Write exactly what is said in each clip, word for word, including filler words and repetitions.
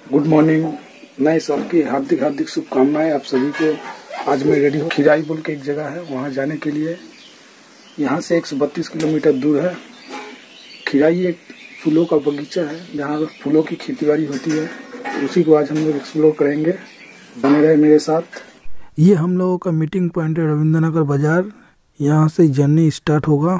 Good morning. नए साल की हार्दिक हार्दिक शुभकामनाएं आप सभी को। आज मैं रेडी हूँ। खिराई बोल के एक जगह है, वहाँ जाने के लिए। यहाँ से एक सौ बत्तीस किलोमीटर दूर है। खिराई एक फूलों का बगीचा है जहाँ फूलों की खेतीबाड़ी होती है। उसी को आज हम लोग एक्सप्लोर करेंगे। बने रहे मेरे साथ। ये हम लोगों का मीटिंग पॉइंट है, रविंद्र नगर बाजार। यहाँ से जर्नी स्टार्ट होगा।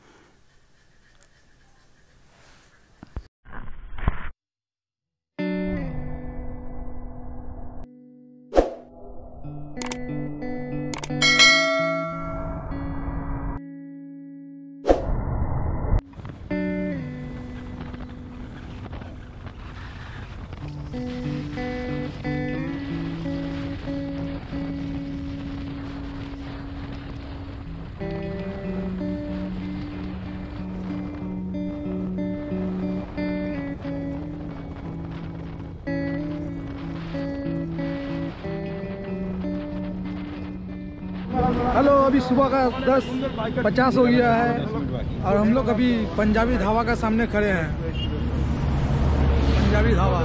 हेलो, अभी सुबह का दस पचास हो गया है और हम लोग अभी पंजाबी ढाबा का सामने खड़े हैं। पंजाबी ढाबा,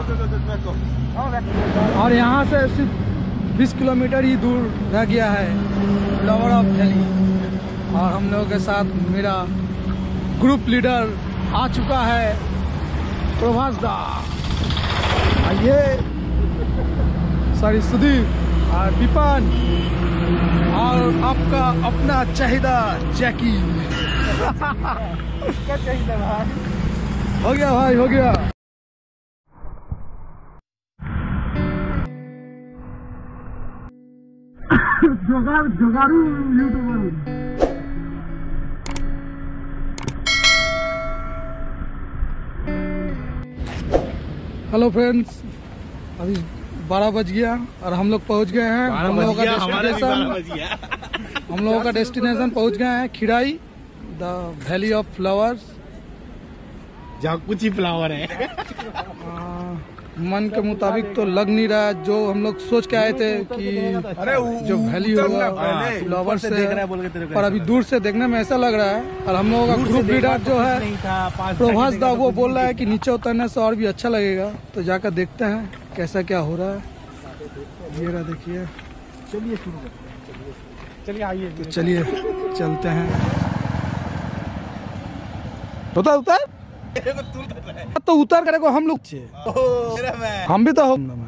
और यहाँ से सिर्फ बीस किलोमीटर ही दूर रह गया है फ्लावर ऑफ वैली। और हम लोगों के साथ मेरा ग्रुप लीडर आ चुका है, प्रभास दा। ये सॉरी सुदीप और विपान और आपका अपना चाहिदा जैकी। क्या चाहिदा भाई? हो गया भाई, हो गया। जुगाड़ जुगाड़ू यूट्यूबर। हेलो फ्रेंड्स, अभी बारह बज गया और हम लोग पहुंच गए हैं। हम लोगों का डेस्टिनेशन हम लोगों का डेस्टिनेशन पहुंच गए हैं Khirai, the valley of flowers, जहाँ कुछ ही फ्लावर है। आ, मन के मुताबिक तो लग नहीं रहा है जो हम लोग सोच के आए थे कि अरे जो वैली होगा फ्लावर से, पर अभी दूर से देखने में ऐसा लग रहा है। और हम लोगों का ग्रुप लीडर जो है प्रभास दा, वो बोल रहा है कि नीचे उतरने से और भी अच्छा लगेगा। तो जाकर देखते हैं कैसा क्या हो रहा है। ये रहा, देखिए। चलिए शुरू करते, चलिए आइए, तो चलिए चलते हैं। उतर उतर तो उतर करे को हम लोग हम भी तो हो